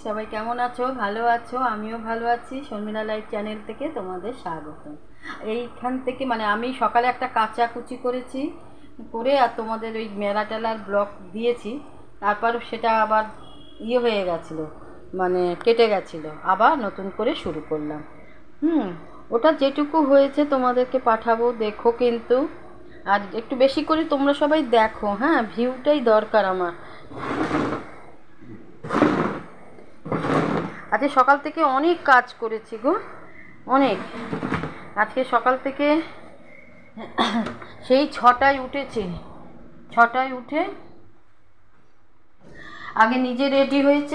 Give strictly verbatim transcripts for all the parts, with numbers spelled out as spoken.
সবাই কেমন আছো? ভালো আছো? আমিও ভালো আছি। শর্মিলা লাইভ চ্যানেল থেকে তোমাদের স্বাগত। এইখান থেকে মানে আমি সকালে একটা কাঁচা কুচি করেছি করে আর তোমাদের ওই মেলা টেলার ব্লগ দিয়েছি, তারপর সেটা আবার ইয়ে হয়ে গেছিলো, মানে কেটে গেছিলো, আবার নতুন করে শুরু করলাম। হুম ওটা যেটুকু হয়েছে তোমাদেরকে পাঠাবো, দেখো কিন্তু। আর একটু বেশি করে তোমরা সবাই দেখো, হ্যাঁ, ভিউটাই দরকার আমার। আজকে সকাল থেকে অনেক কাজ করেছি গো, অনেক। আজকে সকাল থেকে সেই ছটায় উঠেছি, ছটায় উঠে আগে নিজে রেডি হয়েছি,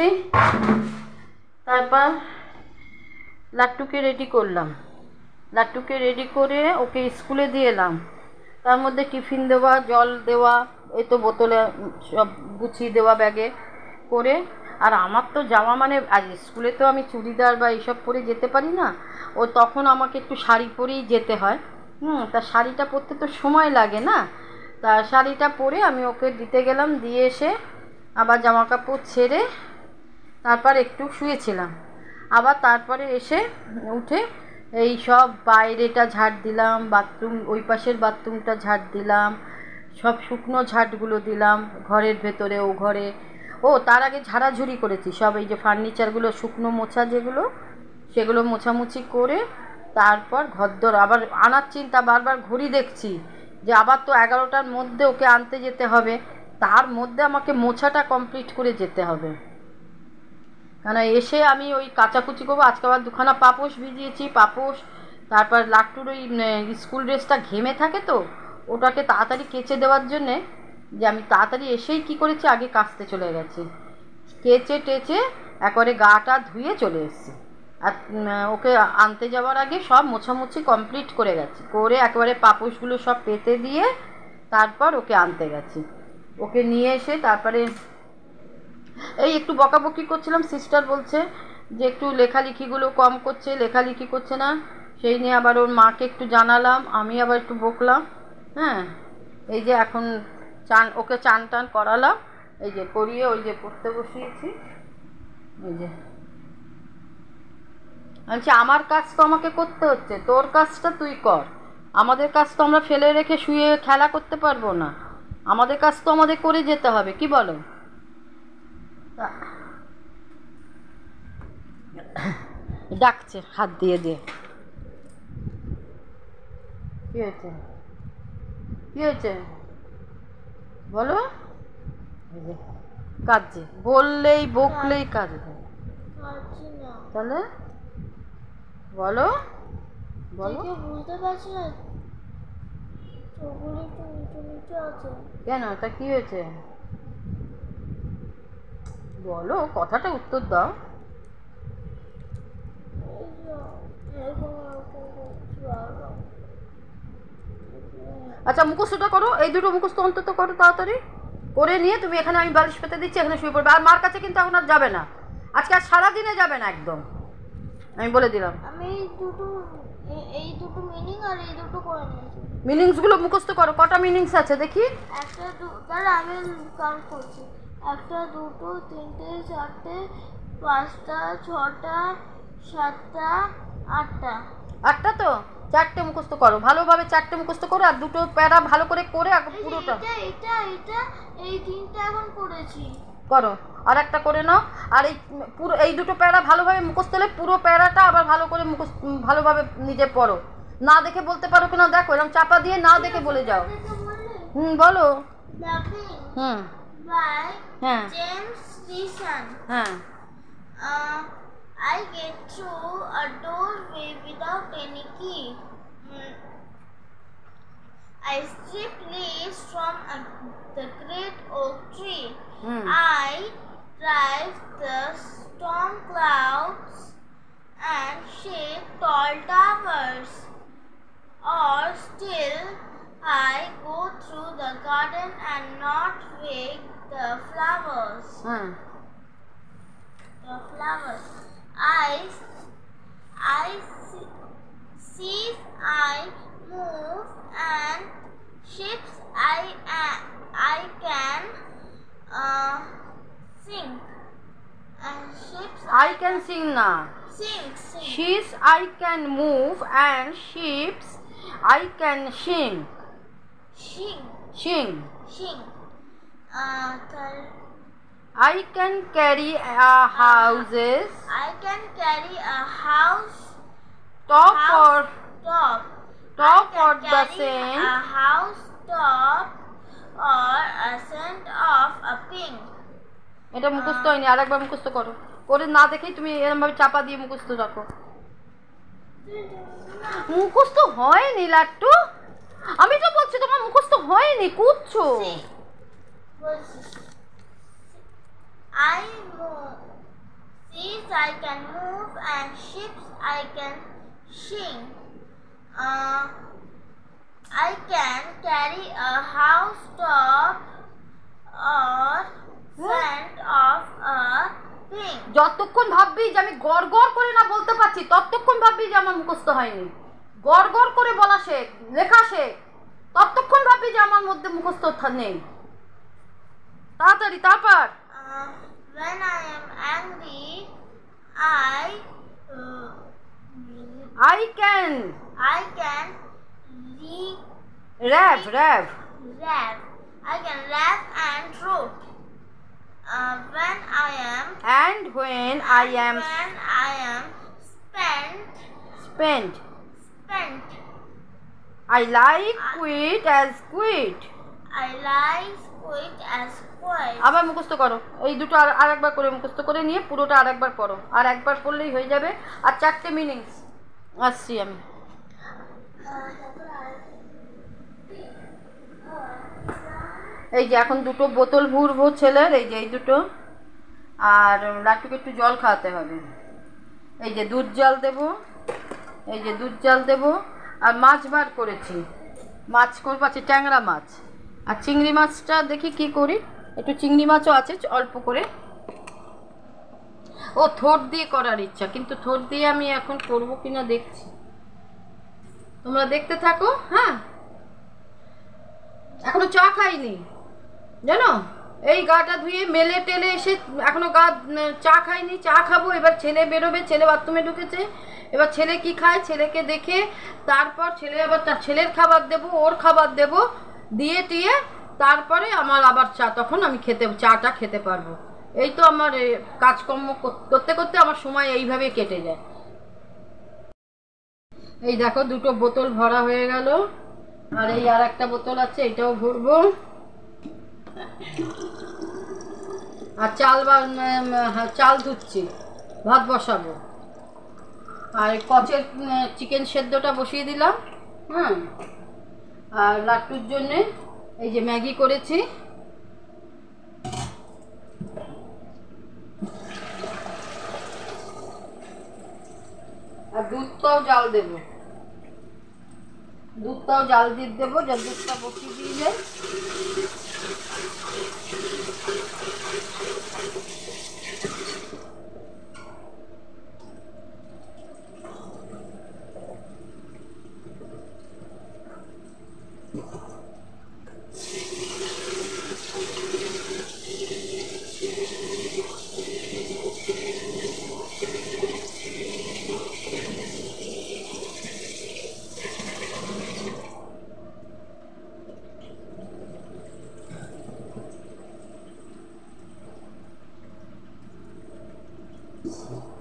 তারপর লাট্টুকে রেডি করলাম। লাট্টুকে রেডি করে ওকে স্কুলে দিয়ে এলাম। তার মধ্যে টিফিন দেওয়া, জল দেওয়া, এই তো বোতলে সব গুছিয়ে দেওয়া ব্যাগে করে। আর আমার তো যাওয়া মানে আজ স্কুলে তো আমি চুড়িদার বা এইসব পরে যেতে পারি না, ও তখন আমাকে একটু শাড়ি পরেই যেতে হয়। হুম তা শাড়িটা পরতে তো সময় লাগে না, তা শাড়িটা পরে আমি ওকে দিতে গেলাম। দিয়ে এসে আবার জামা কাপড় ছেড়ে তারপর একটু শুয়েছিলাম। আবার তারপরে এসে উঠে এই সব বাইরেটা ঝাড় দিলাম, বাথরুম ওই পাশের বাথরুমটা ঝাড় দিলাম, সব শুকনো ঝাড়গুলো দিলাম ঘরের ভেতরে, ও ঘরে। ও তার আগে ঝাড়াঝুড়ি করেছি সব, এই যে ফার্নিচারগুলো শুকনো মোছা যেগুলো, সেগুলো মোছামুছি করে তারপর ঘরদোর আবার আনার চিন্তা, বারবার ঘড়ি দেখছি যে আবার তো এগারোটার মধ্যে ওকে আনতে যেতে হবে, তার মধ্যে আমাকে মোছাটা কমপ্লিট করে যেতে হবে। কেন এসে আমি ওই কাচাকুচি করবো। আজকে আবার দুখানা পাপোশ ভিজিয়েছি, পাপোশ, তারপর লাট্টুর ওই স্কুল ড্রেসটা ঘেমে থাকে, তো ওটাকে তাড়াতাড়ি কেচে দেওয়ার জন্যে যে আমি তাড়াতাড়ি এসেই কি করেছি, আগে কাচতে চলে গেছি, কেচে টেচে একবারে গাটা ধুয়ে চলে এসেছি। আর ওকে আনতে যাওয়ার আগে সব মোছামুছি কমপ্লিট করে গেছি, করে একেবারে পাপোশগুলো সব পেতে দিয়ে তারপর ওকে আনতে গেছি। ওকে নিয়ে এসে তারপরে এই একটু বকাবকি করছিলাম। সিস্টার বলছে যে একটু লেখালেখিগুলো কম করছে, লেখালেখি করছে না, সেই নিয়ে আবার ওর মাকে একটু জানালাম, আমি আবার একটু বকলাম। হ্যাঁ এই যে এখন চান, ওকে চান টান করালাম, এই যে করিয়ে ওই যে পড়তে বসিয়েছি। এই যে বলছি আমার কাজ তো আমাকে করতে হচ্ছে, তোর কাজটা তুই কর। আমাদের কাজ তো আমরা ফেলে রেখে শুয়ে খেলা করতে পারবো না, আমাদের কাজ তো আমাদের করে যেতে হবে, কি বলো? ডাকছে হাত দিয়ে দিয়ে। কি হয়েছে, কি হয়েছে বলো? কাজে বললেই বকলেই কাজ হয়, তাহলে বলো বলো। বুঝতে পারছি না, চোখগুলো একটু নিচু নিচু আছে কেন, তা কি হয়েছে বলো, কথাটা উত্তর দাও। আচ্ছা মুখস্থটা করো, এই দুটো মুখস্থ অন্তত করো তাড়াতাড়ি করে নিয়ে তুমি এখানে, আমি বালিশ পেতে দিচ্ছি, এখানে শুয়ে পড়বে। আর মার কাছে কিন্তু এখন আর যাবে না, আজকে আর সারাদিনে যাবে না একদম, আমি বলে দিলাম। আমি দুটো, এই দুটো মিনিং আর এই দুটো করে নিয়েছি। মিনিংসগুলো মুখস্থ করো, কটা মিনিংস আছে দেখি। একটা তাহলে আমি কাউন্ট করছি, একটা, দুটো, তিনটে, চারটে, পাঁচটা, ছটা, সাতটা, আটটা। আটটা তো, চারটে মুখস্থ করো ভালোভাবে, চারটে মুখস্থ করো, আর দুটো প্যারা ভালো করে করে পুরোটা। এটা এটা এই তিনটা এখন করেছি, করো আর একটা করে নাও। আর এই পুরো এই দুটো প্যারা ভালোভাবে মুখস্থ হলে পুরো প্যারাটা আবার ভালো করে মুখস্থ ভালোভাবে নিজে পড়ো, না দেখে বলতে পারো কিনা দেখো, এরকম চাপা দিয়ে না দেখে বলে যাও। হুম বলো। হুম বাই হ্যাঁ জেমস রিসন। হ্যাঁ Uh, I get through a doorway without any key. Mm. I stripped leaves from a, the great oak tree. Mm. I drive the storm clouds and shake tall towers. Or still, I go through the garden and not wake the flowers. হ্যাঁ The flowers. I, I see, seas I move and ships I, uh, I can uh, sink. And ships I can sing না। Sing, sing. She's I can move and sheep's I can sing. Sing, Sing. sing. Uh, third. I can carry a houses I can carry a house top house or top. top I or can the carry same. a house top or a scent of a pink. এটা মুখস্থ হয়নি, আরেকবার মুখস্থ করো, করে না দেখেই তুমি এরকম ভাবে চাপা দিয়ে মুখস্থ রাখো। মুখস্থ হয়নি লাট্টু, আমি তো বলছি তোমার মুখস্থ হয়নি, কুচ্ছো। See, what's this? I move. Seas I can move and ships I can sing. Uh, I can carry a house top or scent of a pink. যতক্ষণ ভাববি যে আমি গড় গড় করে না বলতে পারছি, ততক্ষণ ভাববি যে আমার মুখস্থ হয়নি। গড় গড় করে বলা শেখ, লেখা শেখ, ততক্ষণ ভাববি যে আমার মধ্যে মুখস্থ নেই। তাড়াতাড়ি তারপর। Uh, when I am angry, I uh, I can I can re rap rap rap. I can laugh and root. Uh, when I am and when I am when I am spent spent spent. I like quit as quit. I lie quit as quit. আবার মুখস্থ করো, এই দুটো আর আরেকবার করে মুখস্থ করে নিয়ে পুরোটা আরেকবার পড়ো, আর একবার পড়লেই হয়ে যাবে। আর চারটে মিনিংস আসছি আমি। এই যে এখন দুটো বোতল ভরবো ছেলের, এই যে এই দুটো, আর লাট্টুকে একটু জল খাওয়াতে হবে। এই যে দুধ জল দেবো, এই যে দুধ জল দেবো। আর মাছ বার করেছি, মাছ করবো আছে ট্যাংরা মাছ, আর চিংড়ি মাছটা দেখি কি করি, একটু চিংড়ি মাছও আছে অল্প করে। ও থোড় দিয়ে করার ইচ্ছা, কিন্তু থোড় দিয়ে আমি এখন করবো কিনা দেখছি, তোমরা দেখতে থাকো। হ্যাঁ, এখনো চা খাইনি জানো, এই গাটা ধুয়ে মেলে টেলে এসে এখনো গা চা খাইনি, চা খাবো। এবার ছেলে বেরোবে, ছেলে বাথরুমে ঢুকেছে, এবার ছেলে কি খায় ছেলেকে দেখে তারপর ছেলে আবার তার ছেলের খাবার দেবো, ওর খাবার দেবো, দিয়ে টিয়ে তারপরে আমার আবার চা, তখন আমি খেতে চাটা খেতে পারবো। এই তো আমার কাজকর্ম করতে করতে আমার সময় এইভাবে কেটে যায়। এই দেখো দুটো বোতল ভরা হয়ে গেল, আর এই আর একটা বোতল আছে, এটাও ভরবো। আর চাল বা চাল ধুচ্ছি, ভাত বসাবো। আর কচের চিকেন সেদ্ধটা বসিয়ে দিলাম। হ্যাঁ, আর লাট্টুর জন্যে এই যে ম্যাগি করেছি, আর দুধটাও জাল দেবো, দুধটাও জাল দিয়ে দেবো, যা দুধটা বসিয়ে দিয়ে যায়। Yes.